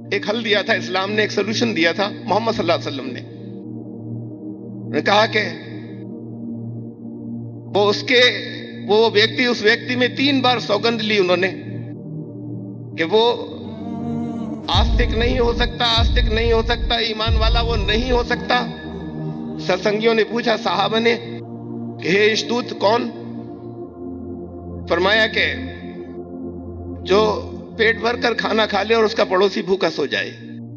ایک حل دیا تھا اسلام نے، ایک سلوشن دیا تھا محمد صلی اللہ علیہ وسلم نے کہا کہ اس ویکتی میں 3 بار سوگند لی انہوں نے کہ وہ آستک نہیں ہو سکتا، ایمان والا وہ نہیں ہو سکتا۔ ستسنگیوں نے پوچھا، صحابہ نے کہ ہے اشدود کون؟ فرمایا کہ جو پیٹ بھر کر کھانا کھا لے اور اس کا پڑوسی بھوکا سو جائے۔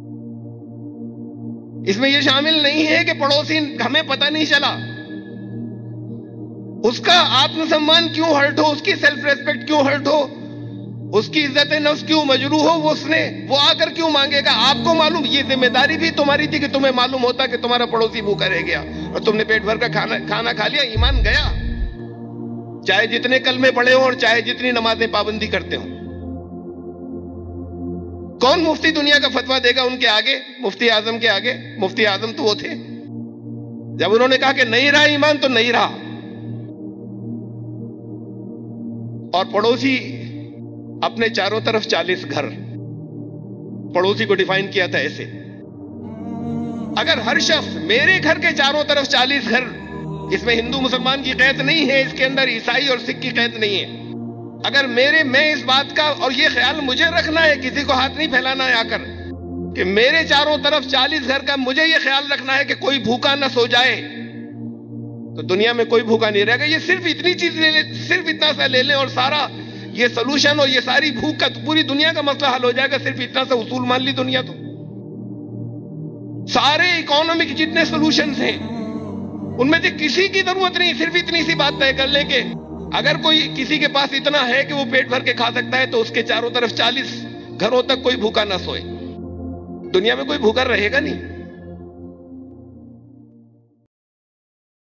اس میں یہ شامل نہیں ہے کہ پڑوسی ہمیں پتہ نہیں چلا، اس کا آتم سمان کیوں ہرٹ ہو، اس کی سیلف ریسپیکٹ کیوں ہرٹ ہو، اس کی عزت نفس کیوں مجروح ہو، وہ آ کر کیوں مانگے گا؟ آپ کو معلوم، یہ ذمہ داری بھی تمہاری تھی کہ تمہیں معلوم ہوتا کہ تمہارا پڑوسی بھوکا رہ گیا اور تم نے پیٹ بھر کا کھانا کھا لیا، ایمان گیا، چاہے جتنے کلمے پڑھے ہوں اور چاہے جتنی نمازیں پابندی کرتے ہوں۔ کون مفتی دنیا کا فتویٰ دے گا ان کے آگے، مفتی اعظم کے آگے؟ مفتی اعظم تو وہ تھے، جب انہوں نے کہا کہ نہیں رہا ایمان تو نہیں رہا۔ اور پڑوسی اپنے چاروں طرف 40 گھر، پڑوسی کو ڈیفائن کیا تھا ایسے، اگر ہر شخص میرے گھر کے چاروں طرف 40 گھر، اس میں ہندو مسلمان کی قید نہیں ہے، اس کے اندر عیسائی اور سکھ کی قید نہیں ہے، اگر میں اس بات کا، اور یہ خیال مجھے رکھنا ہے، کسی کو ہاتھ نہیں پھیلانا ہے آ کر، کہ میرے چاروں طرف 40 گھر کا مجھے یہ خیال رکھنا ہے کہ کوئی بھوکا نہ سو جائے، تو دنیا میں کوئی بھوکا نہیں رہے گا۔ یہ صرف اتنی چیز لے لیں، صرف اتنا سا لے لیں اور سارا یہ سلوشن اور یہ ساری بھوک کا پوری دنیا کا مسئلہ حل ہو جائے گا۔ صرف اتنا سا اصول مان لی دنیا، تو سارے اکانومک جتنے سلوشنز ہیں ان میں سے کسی کی ضرورت نہیں، صرف اتنی سی بات طے کر لیں کہ اگر کوئی کسی کے پاس اتنا ہے کہ وہ پیٹ بھر کے کھا سکتا ہے تو اس کے چاروں طرف 40 گھروں تک کوئی بھوکا نہ سوئے، دنیا میں کوئی بھوکا رہے گا نہیں۔